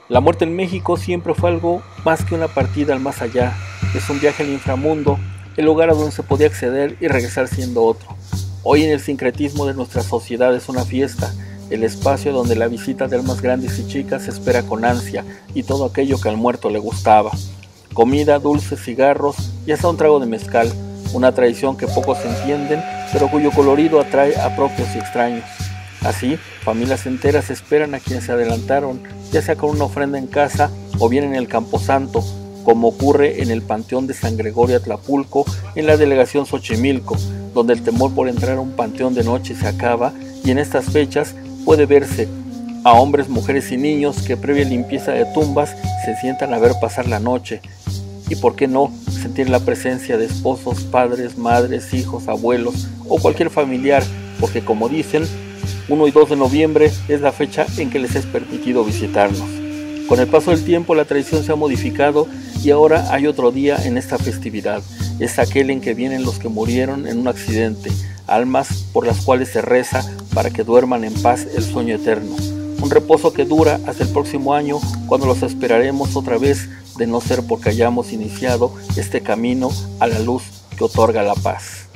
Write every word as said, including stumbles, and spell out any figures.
La muerte en México siempre fue algo más que una partida al más allá. Es un viaje al inframundo, el lugar a donde se podía acceder y regresar siendo otro. Hoy en el sincretismo de nuestra sociedad es una fiesta, el espacio donde la visita de almas grandes y chicas se espera con ansia y todo aquello que al muerto le gustaba. Comida, dulces, cigarros y hasta un trago de mezcal, una tradición que pocos entienden, pero cuyo colorido atrae a propios y extraños. Así, familias enteras esperan a quienes se adelantaron, ya sea con una ofrenda en casa o bien en el camposanto, como ocurre en el Panteón de San Gregorio Atlapulco, en la delegación Xochimilco, donde el temor por entrar a un panteón de noche se acaba, y en estas fechas puede verse a hombres, mujeres y niños que previa limpieza de tumbas se sientan a ver pasar la noche, y por qué no sentir la presencia de esposos, padres, madres, hijos, abuelos o cualquier familiar, porque como dicen, uno y dos de noviembre es la fecha en que les es permitido visitarnos. Con el paso del tiempo la tradición se ha modificado y ahora hay otro día en esta festividad. Es aquel en que vienen los que murieron en un accidente, almas por las cuales se reza para que duerman en paz el sueño eterno. Un reposo que dura hasta el próximo año, cuando los esperaremos otra vez, de no ser porque hayamos iniciado este camino a la luz que otorga la paz.